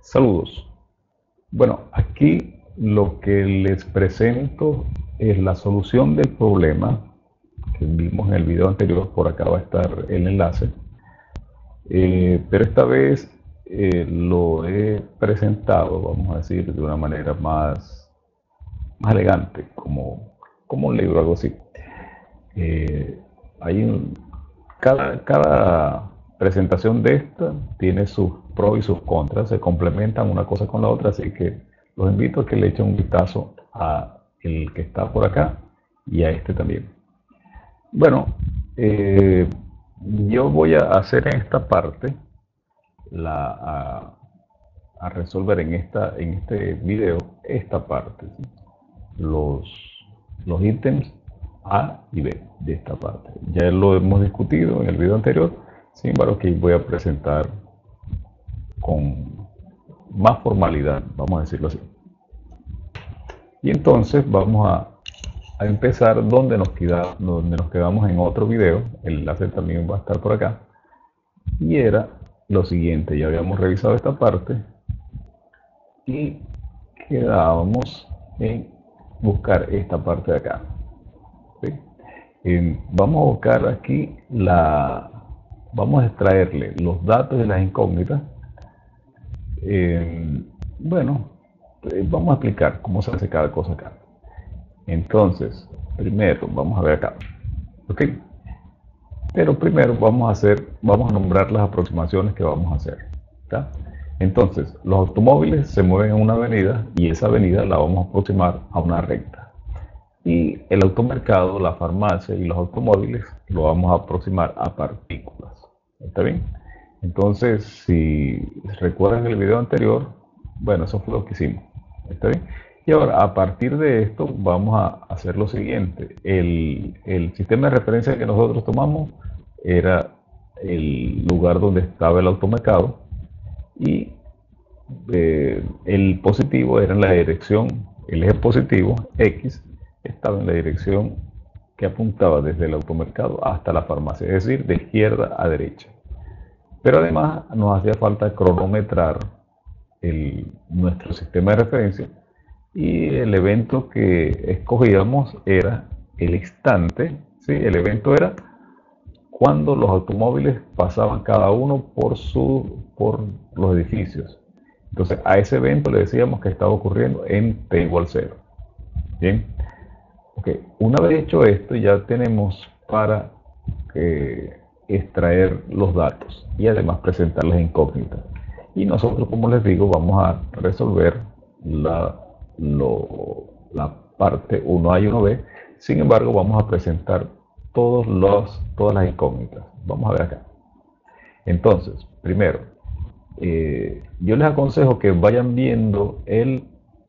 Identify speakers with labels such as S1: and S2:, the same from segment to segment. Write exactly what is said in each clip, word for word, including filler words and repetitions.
S1: Saludos. Bueno, aquí lo que les presento es la solución del problema que vimos en el video anterior. Por acá va a estar el enlace. Eh, pero esta vez eh, lo he presentado, vamos a decir, de una manera más, más elegante, como, como un libro, algo así. Eh, hay un, cada, cada presentación de esta tiene sus pros y sus contras, se complementan una cosa con la otra, así que los invito a que le echen un vistazo a el que está por acá y a este también. Bueno, eh, yo voy a hacer en esta parte, la, a, a resolver en, esta, en este video, esta parte, ¿sí? los, los ítems A y B de esta parte. Ya lo hemos discutido en el video anterior, sin embargo aquí voy a presentar con más formalidad, vamos a decirlo así. Y entonces vamos a, a empezar donde nos, queda, donde nos quedamos en otro video. El enlace también va a estar por acá. Y era lo siguiente, ya habíamos revisado esta parte y quedábamos en buscar esta parte de acá. ¿Sí? Eh, vamos a buscar aquí la, vamos a extraerle los datos de las incógnitas. Eh, bueno, eh, vamos a explicar cómo se hace cada cosa acá. Entonces, primero vamos a ver acá, ¿ok? Pero primero vamos a hacer, vamos a nombrar las aproximaciones que vamos a hacer, ¿tá? Entonces, los automóviles se mueven en una avenida y esa avenida la vamos a aproximar a una recta. Y el automercado, la farmacia y los automóviles lo vamos a aproximar a partículas. ¿Está bien? Entonces, si recuerdan el video anterior, bueno, eso fue lo que hicimos. ¿Está bien? Y ahora, a partir de esto, vamos a hacer lo siguiente. El, el sistema de referencia que nosotros tomamos era el lugar donde estaba el automercado y eh, el positivo era en la dirección, el eje positivo, X, estaba en la dirección que apuntaba desde el automercado hasta la farmacia, es decir, de izquierda a derecha. Pero además nos hacía falta cronometrar el, nuestro sistema de referencia y el evento que escogíamos era el instante, ¿sí? El evento era cuando los automóviles pasaban cada uno por, su, por los edificios. Entonces a ese evento le decíamos que estaba ocurriendo en t igual cero. Bien. Okay. Una vez hecho esto, ya tenemos para eh, extraer los datos y además presentar las incógnitas. Y nosotros, como les digo, vamos a resolver la, lo, la parte uno A y uno B. Sin embargo, vamos a presentar todos los, todas las incógnitas. Vamos a ver acá. Entonces, primero, eh, yo les aconsejo que vayan viendo el,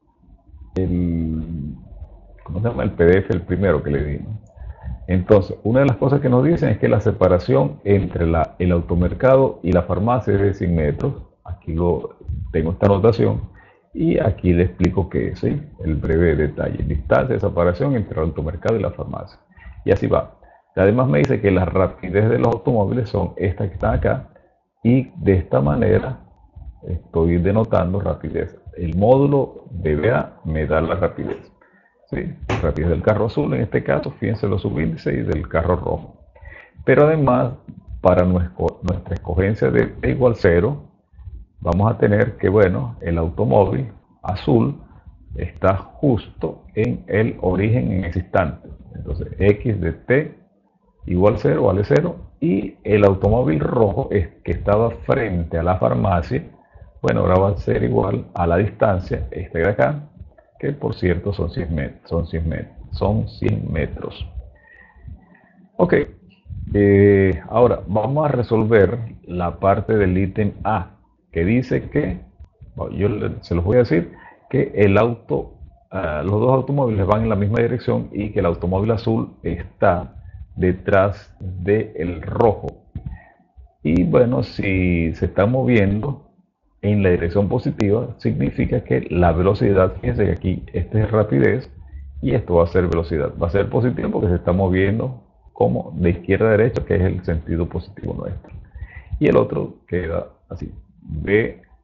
S1: el ¿cómo se llama? El P D F, el primero que le dimos. Entonces, una de las cosas que nos dicen es que la separación entre la, el automercado y la farmacia es de cien metros. Aquí lo, tengo esta anotación y aquí le explico qué es, ¿sí? El breve detalle. Distancia de separación entre el automercado y la farmacia. Y así va. Además me dice que la rapidez de los automóviles son estas que están acá y de esta manera estoy denotando rapidez. El módulo de B A me da la rapidez. ¿Sí? Rapidez del carro azul, en este caso, fíjense los subíndices, y del carro rojo. Pero además, para nuestro, nuestra escogencia de t igual cero, vamos a tener que, bueno, el automóvil azul está justo en el origen en ese instante. Entonces, x de t igual cero vale cero, y el automóvil rojo es que estaba frente a la farmacia, bueno, ahora va a ser igual a la distancia, este de acá, que por cierto son cien metros, son cien metros, son cien metros. Ok, eh, ahora vamos a resolver la parte del ítem A, que dice que, bueno, yo se los voy a decir, que el auto, uh, los dos automóviles van en la misma dirección y que el automóvil azul está detrás del rojo. Y bueno, si se está moviendo en la dirección positiva, significa que la velocidad, fíjense que aquí esta es rapidez y esto va a ser velocidad, va a ser positivo porque se está moviendo como de izquierda a derecha, que es el sentido positivo nuestro, y el otro queda así, B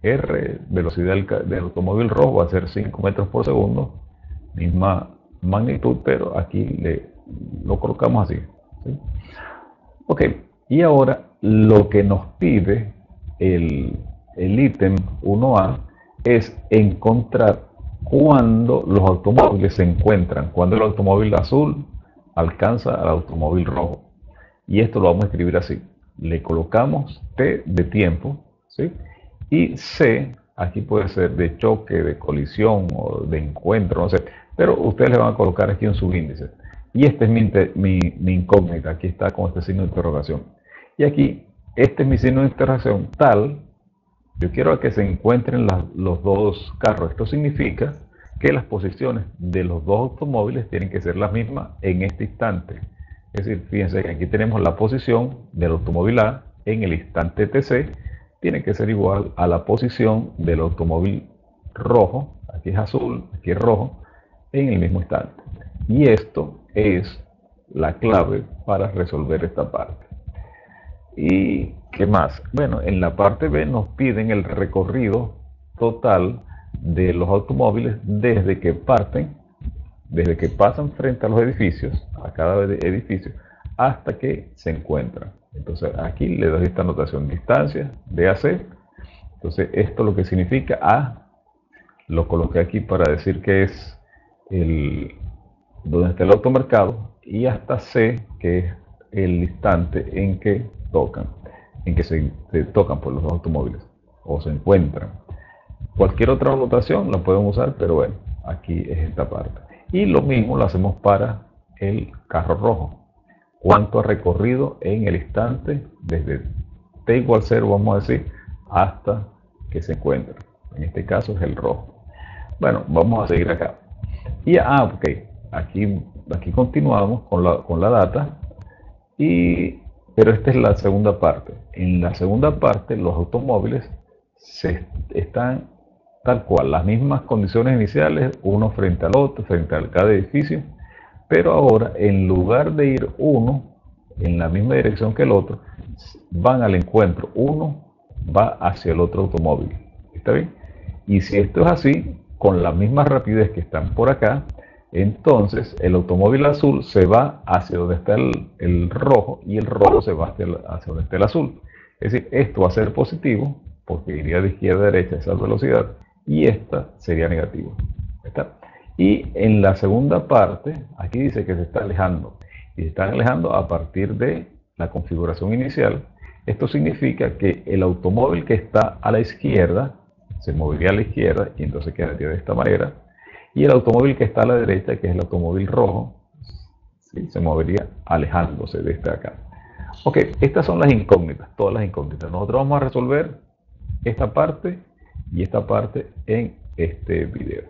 S1: R, velocidad del, del automóvil rojo va a ser cinco metros por segundo, misma magnitud, pero aquí le, lo colocamos así, ¿sí? Ok, y ahora lo que nos pide el, el ítem uno A es encontrar cuando los automóviles se encuentran, cuando el automóvil azul alcanza al automóvil rojo. Y esto lo vamos a escribir así. Le colocamos T de tiempo, ¿sí? Y C, aquí puede ser de choque, de colisión o de encuentro, no sé. Pero ustedes le van a colocar aquí un subíndice. Y esta es mi, mi, mi incógnita. Aquí está con este signo de interrogación. Y aquí, este es mi signo de interrogación tal. Yo quiero que se encuentren la, los dos carros. Esto significa que las posiciones de los dos automóviles tienen que ser las mismas en este instante. Es decir, fíjense que aquí tenemos la posición del automóvil A en el instante T C. Tiene que ser igual a la posición del automóvil rojo. Aquí es azul, aquí es rojo, en el mismo instante. Y esto es la clave para resolver esta parte. ¿Y qué más? Bueno, en la parte B nos piden el recorrido total de los automóviles desde que parten, desde que pasan frente a los edificios, a cada edificio, hasta que se encuentran. Entonces aquí le doy esta anotación, distancia de A C. Entonces esto lo que significa A, lo coloqué aquí para decir que es el, donde está el automercado, y hasta C, que es el instante en que tocan, en que se, se tocan por los dos automóviles o se encuentran. Cualquier otra anotación la pueden usar, pero bueno, aquí es esta parte. Y lo mismo lo hacemos para el carro rojo. ¿Cuánto ha recorrido en el instante desde T igual cero, vamos a decir, hasta que se encuentra? En este caso es el rojo. Bueno, vamos a seguir acá. Y ah, ok, aquí, aquí continuamos con la, con la data. Y, pero esta es la segunda parte. En la segunda parte los automóviles se están tal cual, las mismas condiciones iniciales, uno frente al otro, frente a cada edificio, pero ahora en lugar de ir uno en la misma dirección que el otro, van al encuentro, uno va hacia el otro automóvil. ¿Está bien? Y si esto es así, con la misma rapidez que están por acá, entonces el automóvil azul se va hacia donde está el, el rojo y el rojo se va hacia, el, hacia donde está el azul. Es decir, esto va a ser positivo porque iría de izquierda a derecha a esa velocidad, y esta sería negativo. ¿Está? Y en la segunda parte, aquí dice que se está alejando. Y se está alejando a partir de la configuración inicial. Esto significa que el automóvil que está a la izquierda se movería a la izquierda y entonces quedaría de esta manera. Y el automóvil que está a la derecha, que es el automóvil rojo, ¿sí?, se movería alejándose de este acá. Ok, estas son las incógnitas, todas las incógnitas. Nosotros vamos a resolver esta parte y esta parte en este video.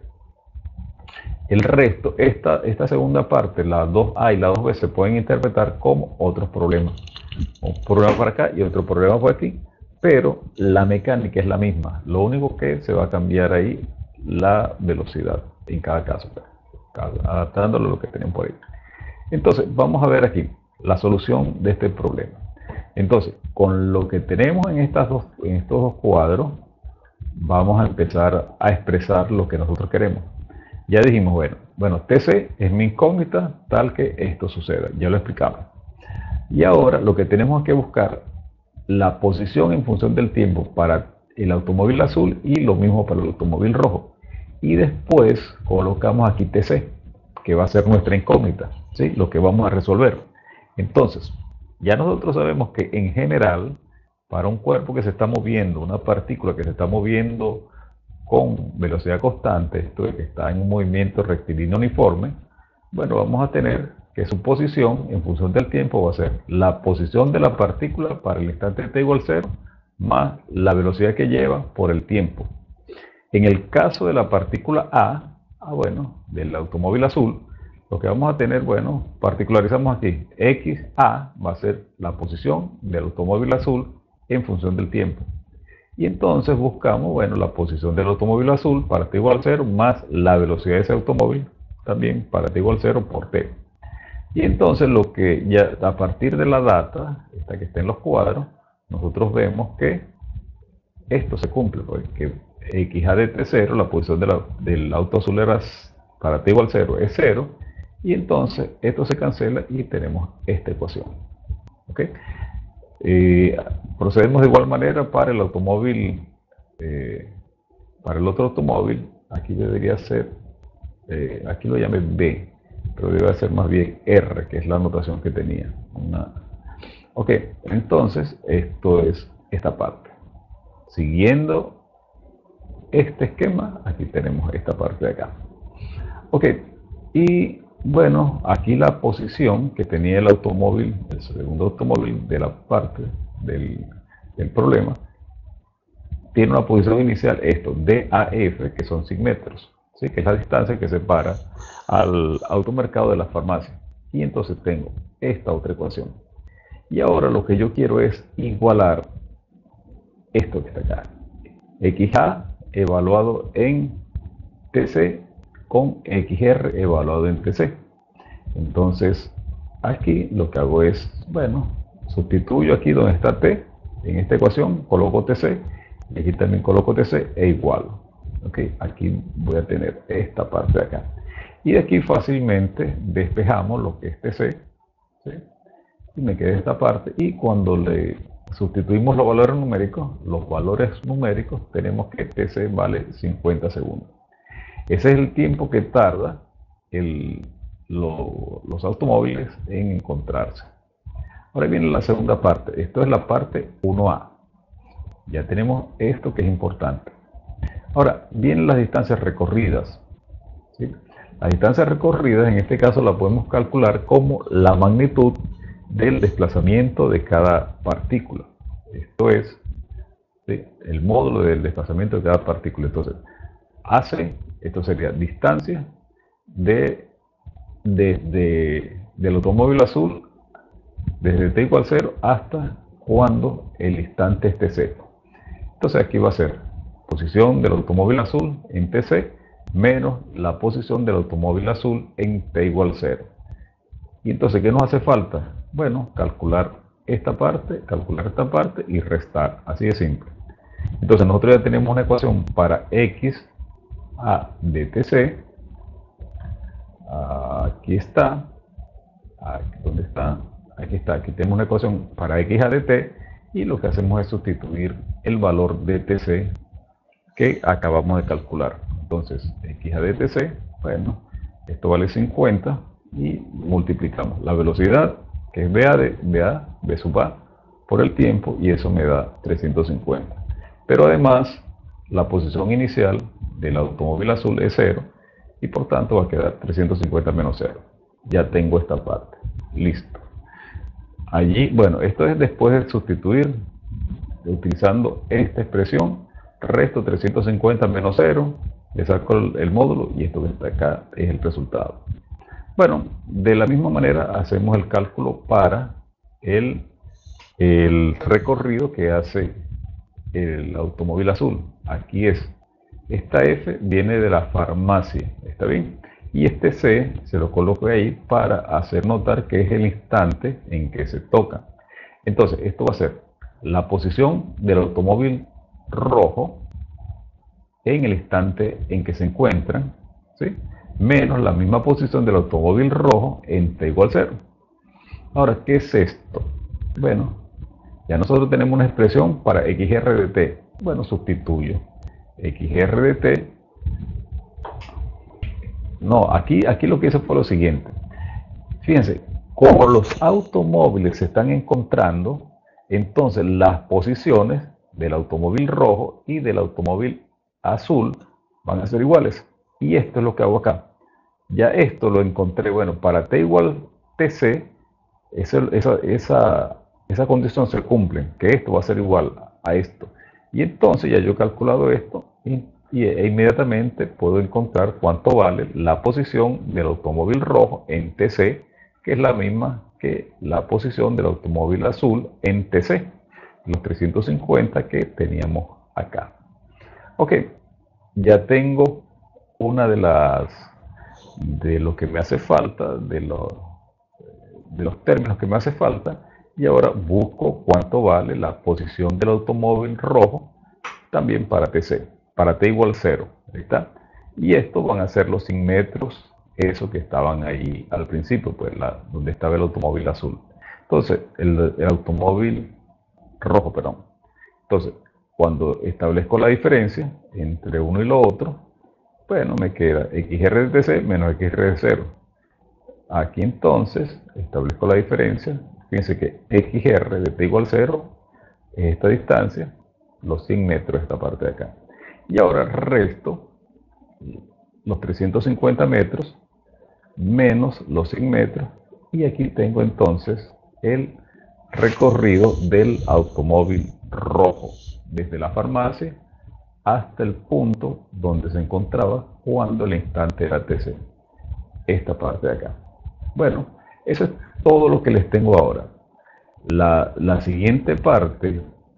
S1: El resto, esta, esta segunda parte, la dos A y la dos B, se pueden interpretar como otros problemas. Un problema por acá y otro problema por aquí, pero la mecánica es la misma. Lo único que se va a cambiar ahí, la velocidad en cada caso, adaptándolo a lo que tenemos por ahí. Entonces, vamos a ver aquí la solución de este problema. Entonces, con lo que tenemos en, estas dos, en estos dos cuadros, vamos a empezar a expresar lo que nosotros queremos. Ya dijimos, bueno, bueno, T C es mi incógnita tal que esto suceda. Ya lo explicamos. Y ahora lo que tenemos que buscar la posición en función del tiempo para el automóvil azul y lo mismo para el automóvil rojo. Y después colocamos aquí T C, que va a ser nuestra incógnita, ¿sí?, lo que vamos a resolver. Entonces, ya nosotros sabemos que en general, para un cuerpo que se está moviendo, una partícula que se está moviendo con velocidad constante, esto es que está en un movimiento rectilíneo uniforme, bueno, vamos a tener que su posición en función del tiempo va a ser la posición de la partícula para el instante t igual cero más la velocidad que lleva por el tiempo. En el caso de la partícula A, ah, bueno, del automóvil azul, lo que vamos a tener, bueno, particularizamos aquí, X A va a ser la posición del automóvil azul en función del tiempo. Y entonces buscamos, bueno, la posición del automóvil azul para t igual cero más la velocidad de ese automóvil también para t igual cero por t. Y entonces lo que ya a partir de la data, esta que está en los cuadros, nosotros vemos que esto se cumple, porque X A de T cero, la posición de la, del auto azul era para T igual cero, es cero, y entonces esto se cancela y tenemos esta ecuación. ¿Okay? Eh, procedemos de igual manera para el automóvil, eh, para el otro automóvil. Aquí debería ser, eh, aquí lo llamé B, pero debe ser más bien R, que es la anotación que tenía. Una... Ok, entonces esto es esta parte. Siguiendo este esquema, aquí tenemos esta parte de acá. Ok, y bueno, aquí la posición que tenía el automóvil, el segundo automóvil de la parte del, del problema, tiene una posición inicial, esto, D A F, que son cien metros, ¿sí? Que es la distancia que separa al automercado de la farmacia. Y entonces tengo esta otra ecuación. Y ahora lo que yo quiero es igualar esto que está acá. X A evaluado en T C con X R evaluado en T C. Entonces, aquí lo que hago es, bueno, sustituyo aquí donde está T, en esta ecuación, coloco T C, y aquí también coloco T C e igualo. Ok, aquí voy a tener esta parte de acá. Y de aquí fácilmente despejamos lo que es T C, ¿sí? Y me queda esta parte, y cuando le sustituimos los valores numéricos, los valores numéricos tenemos que T C vale cincuenta segundos. Ese es el tiempo que tarda el, lo, los automóviles en encontrarse. Ahora viene la segunda parte. Esto es la parte uno A. Ya tenemos esto que es importante. Ahora vienen las distancias recorridas, ¿sí? Las distancias recorridas en este caso la podemos calcular como la magnitud del desplazamiento de cada partícula. Esto es, ¿sí?, el módulo del desplazamiento de cada partícula. Entonces, hace, esto sería distancia de, de, de, del automóvil azul desde T igual cero hasta cuando el instante esté seco. Entonces aquí va a ser posición del automóvil azul en T C menos la posición del automóvil azul en T igual cero. Y entonces, ¿qué nos hace falta? Bueno, calcular esta parte, calcular esta parte y restar. Así de simple. Entonces nosotros ya tenemos una ecuación para X A de T C. Aquí está. Aquí, ¿dónde está? Aquí está. Aquí tenemos una ecuación para X A de T. Y lo que hacemos es sustituir el valor de T C que acabamos de calcular. Entonces, X A de T C, bueno, esto vale cincuenta. Y multiplicamos la velocidad, que es B A de B A, B sub A, por el tiempo, y eso me da trescientos cincuenta. Pero además, la posición inicial del automóvil azul es cero, y por tanto va a quedar trescientos cincuenta menos cero. Ya tengo esta parte. Listo. Allí, bueno, esto es después de sustituir, utilizando esta expresión, resto trescientos cincuenta menos cero, le saco el, el módulo, y esto que está acá es el resultado. Bueno, de la misma manera hacemos el cálculo para el, el recorrido que hace el automóvil azul. Aquí es, esta F viene de la farmacia, ¿está bien? Y este C se lo coloco ahí para hacer notar que es el instante en que se toca. Entonces, esto va a ser la posición del automóvil rojo en el instante en que se encuentran, ¿sí?, menos la misma posición del automóvil rojo en T igual cero. Ahora, ¿qué es esto? Bueno, ya nosotros tenemos una expresión para X R de T. Bueno, sustituyo X R de T. No, aquí, aquí lo que hice fue lo siguiente. Fíjense, como los automóviles se están encontrando, entonces las posiciones del automóvil rojo y del automóvil azul van a ser iguales. Y esto es lo que hago acá. Ya esto lo encontré, bueno, para T igual T C, esa, esa, esa, esa condición se cumple, que esto va a ser igual a esto. Y entonces ya yo he calculado esto y, y e inmediatamente puedo encontrar cuánto vale la posición del automóvil rojo en T C, que es la misma que la posición del automóvil azul en T C, los trescientos cincuenta que teníamos acá. Ok, ya tengo una de las de lo que me hace falta, de los, de los términos que me hace falta, y ahora busco cuánto vale la posición del automóvil rojo también para T C, para T igual cero, ahí está. Y estos van a ser los cien metros, esos que estaban ahí al principio, pues la, donde estaba el automóvil azul. Entonces, el, el automóvil rojo, perdón. Entonces, cuando establezco la diferencia entre uno y lo otro, bueno, me queda X R de T C menos X R de cero. Aquí entonces establezco la diferencia. Fíjense que X R de T igual cero es esta distancia, los cien metros, esta parte de acá. Y ahora resto los trescientos cincuenta metros menos los cien metros. Y aquí tengo entonces el recorrido del automóvil rojo, desde la farmacia hasta el punto donde se encontraba cuando el instante era T C. Esta parte de acá. Bueno, eso es todo lo que les tengo ahora. La, la siguiente parte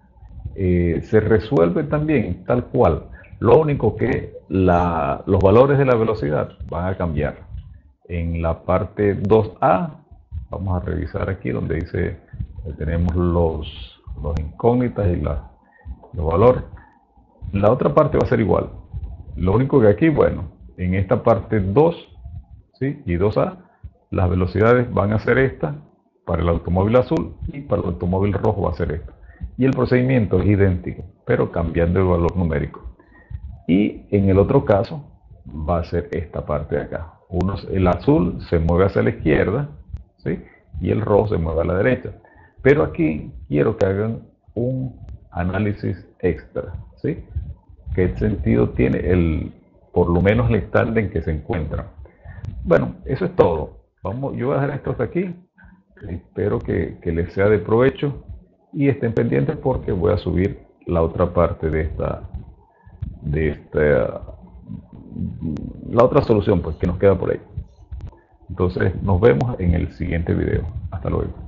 S1: eh, se resuelve también tal cual. Lo único que la, los valores de la velocidad van a cambiar. En la parte dos A, vamos a revisar aquí donde dice, tenemos los, los incógnitas y la, los valores. La otra parte va a ser igual. Lo único que aquí, bueno, en esta parte dos, ¿sí? Y dos A, las velocidades van a ser estas para el automóvil azul y para el automóvil rojo va a ser esta. Y el procedimiento es idéntico, pero cambiando el valor numérico. Y en el otro caso va a ser esta parte de acá. Uno, el azul se mueve hacia la izquierda, ¿sí? Y el rojo se mueve a la derecha. Pero aquí quiero que hagan un análisis extra, ¿sí? ¿Qué sentido tiene el, por lo menos el instante en que se encuentran? Bueno, eso es todo. Vamos, yo voy a dejar esto hasta aquí. Espero que, que les sea de provecho y estén pendientes porque voy a subir la otra parte de esta, de esta, la otra solución pues que nos queda por ahí. Entonces nos vemos en el siguiente video. Hasta luego.